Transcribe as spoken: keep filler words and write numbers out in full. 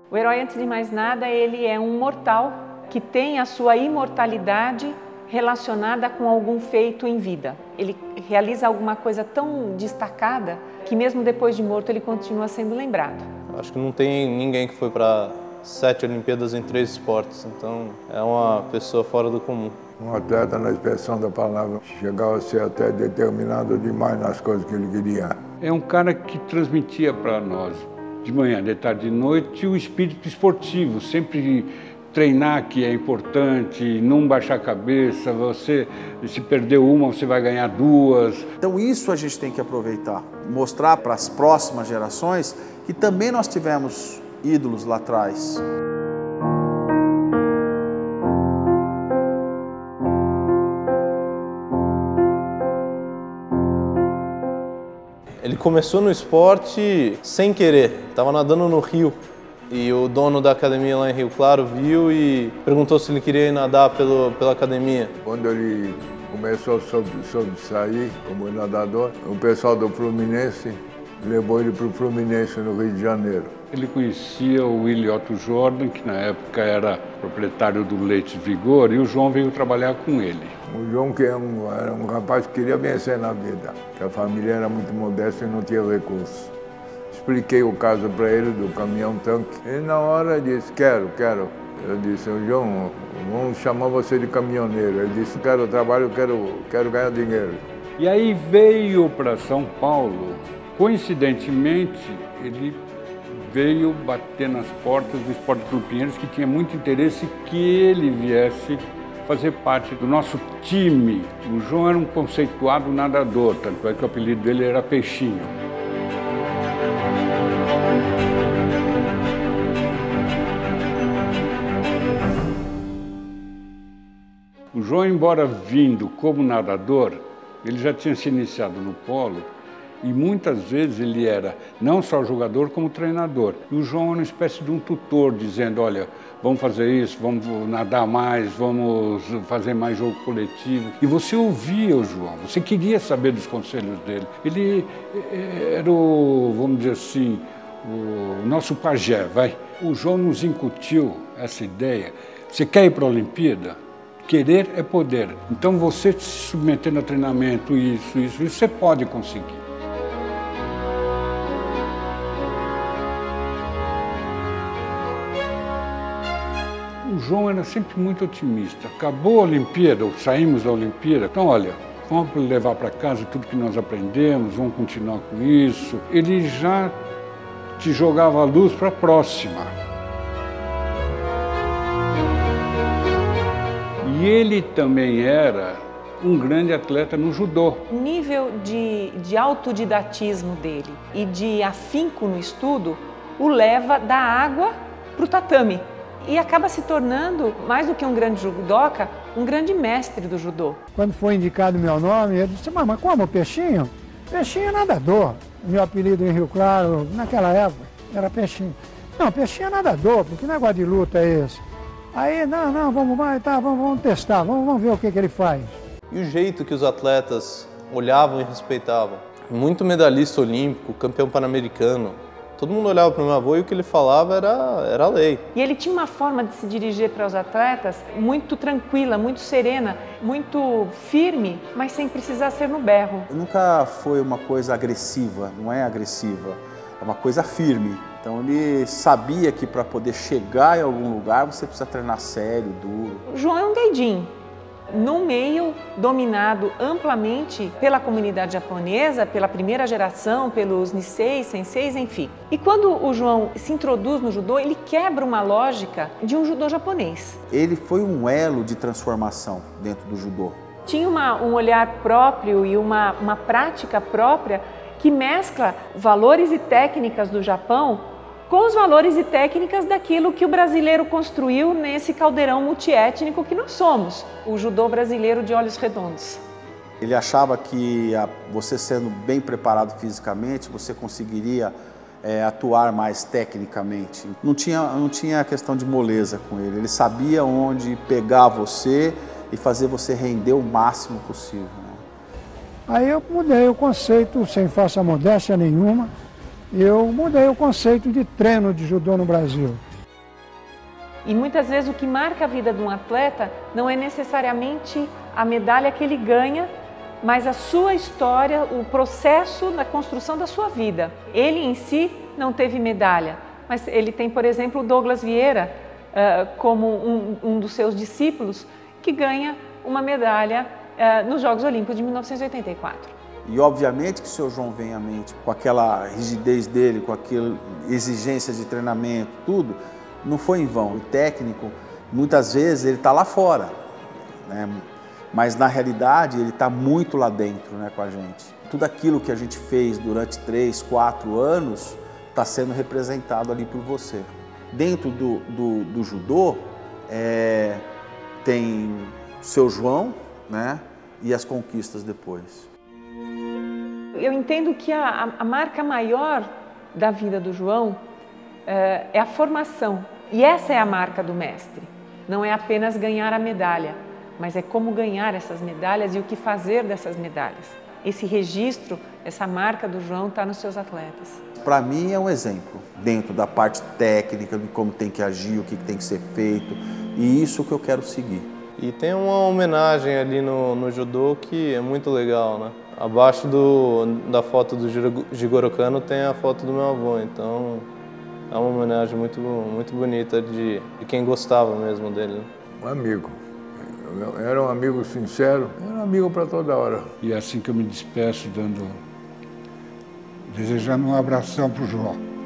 O herói, antes de mais nada, ele é um mortal que tem a sua imortalidade relacionada com algum feito em vida. Ele realiza alguma coisa tão destacada que mesmo depois de morto ele continua sendo lembrado. Acho que não tem ninguém que foi para sete Olimpíadas em três esportes, então é uma pessoa fora do comum. Um atleta, na expressão da palavra, chegava a ser até determinado demais nas coisas que ele queria. É um cara que transmitia para nós, de manhã, de tarde e de noite, o espírito esportivo, sempre treinar que é importante, não baixar a cabeça, você se perder uma, você vai ganhar duas. Então isso a gente tem que aproveitar, mostrar para as próximas gerações que também nós tivemos ídolos lá atrás. Ele começou no esporte sem querer, estava nadando no rio e o dono da academia lá em Rio Claro viu e perguntou se ele queria ir nadar pelo, pela academia. Quando ele começou a sobressair como nadador, o pessoal do Fluminense levou ele para o Fluminense no Rio de Janeiro. Ele conhecia o Willie Otto Jordan, que na época era proprietário do Leite Vigor, e o João veio trabalhar com ele. O João, que era um, era um rapaz que queria vencer na vida, que a família era muito modesta e não tinha recursos. Expliquei o caso para ele do caminhão-tanque. Ele na hora disse, quero, quero. Eu disse, João, vamos chamar você de caminhoneiro. Ele disse, quero trabalho, quero, quero ganhar dinheiro. E aí veio para São Paulo. Coincidentemente, ele veio bater nas portas do Esporte Clube Pinheiros, que tinha muito interesse que ele viesse fazer parte do nosso time. O João era um conceituado nadador, tanto é que o apelido dele era Peixinho. O João, embora vindo como nadador, ele já tinha se iniciado no polo e muitas vezes ele era não só jogador como treinador. E o João era uma espécie de um tutor, dizendo, olha, vamos fazer isso, vamos nadar mais, vamos fazer mais jogo coletivo. E você ouvia o João, você queria saber dos conselhos dele. Ele era o, vamos dizer assim, o nosso pajé, vai. O João nos incutiu essa ideia. Você quer ir para a Olimpíada? Querer é poder. Então você se submetendo a treinamento, isso, isso, isso, você pode conseguir. O João era sempre muito otimista. Acabou a Olimpíada, ou saímos da Olimpíada, então olha, vamos levar para casa tudo que nós aprendemos, vamos continuar com isso. Ele já te jogava a luz para a próxima. E ele também era um grande atleta no judô. O nível de, de autodidatismo dele e de afinco no estudo o leva da água para o tatame. E acaba se tornando, mais do que um grande judoca, um grande mestre do judô. Quando foi indicado o meu nome, ele disse, mas como, Peixinho? Peixinho é nadador. Meu apelido em Rio Claro, naquela época, era Peixinho. Não, Peixinho é nadador, porque negócio de luta é esse? Aí, não, não, vamos, vai, tá, vamos, vamos testar, vamos, vamos ver o que, que ele faz. E o jeito que os atletas olhavam e respeitavam. Muito medalhista olímpico, campeão pan-americano. Todo mundo olhava para o meu avô e o que ele falava era, era lei. E ele tinha uma forma de se dirigir para os atletas muito tranquila, muito serena, muito firme, mas sem precisar ser no berro. Nunca foi uma coisa agressiva, não é agressiva, é uma coisa firme. Então ele sabia que para poder chegar em algum lugar você precisa treinar sério, duro. O João é um gaijin, num meio dominado amplamente pela comunidade japonesa, pela primeira geração, pelos Nisei, Senseis, enfim. E quando o João se introduz no judô, ele quebra uma lógica de um judô japonês. Ele foi um elo de transformação dentro do judô. Tinha uma, um olhar próprio e uma, uma prática própria que mescla valores e técnicas do Japão com os valores e técnicas daquilo que o brasileiro construiu nesse caldeirão multiétnico que nós somos, o judô brasileiro de olhos redondos. Ele achava que a, você sendo bem preparado fisicamente, você conseguiria é, atuar mais tecnicamente. Não tinha, não tinha questão de moleza com ele, ele sabia onde pegar você e fazer você render o máximo possível. Né? Aí eu mudei o conceito, sem falsa modéstia nenhuma, eu mudei o conceito de treino de judô no Brasil. E muitas vezes o que marca a vida de um atleta não é necessariamente a medalha que ele ganha, mas a sua história, o processo da construção da sua vida. Ele em si não teve medalha, mas ele tem, por exemplo, o Douglas Vieira uh, como um, um dos seus discípulos que ganha uma medalha uh, nos Jogos Olímpicos de mil novecentos e oitenta e quatro. E obviamente que o seu João vem à mente, com aquela rigidez dele, com aquela exigência de treinamento, tudo, não foi em vão. O técnico, muitas vezes, ele está lá fora, né? Mas na realidade ele está muito lá dentro, né, com a gente. Tudo aquilo que a gente fez durante três, quatro anos está sendo representado ali por você. Dentro do, do, do judô é, tem o seu João, né, e as conquistas depois. Eu entendo que a, a marca maior da vida do João é, é a formação. E essa é a marca do mestre. Não é apenas ganhar a medalha, mas é como ganhar essas medalhas e o que fazer dessas medalhas. Esse registro, essa marca do João está nos seus atletas. Para mim é um exemplo, dentro da parte técnica, de como tem que agir, o que tem que ser feito, e isso que eu quero seguir. E tem uma homenagem ali no, no judô que é muito legal, né? Abaixo do, da foto do Jigoro Kano tem a foto do meu avô, então é uma homenagem muito, muito bonita de, de quem gostava mesmo dele. Né? Um amigo. Era um amigo sincero, era um amigo para toda hora. E é assim que eu me despeço, dando, desejando um abração para o João.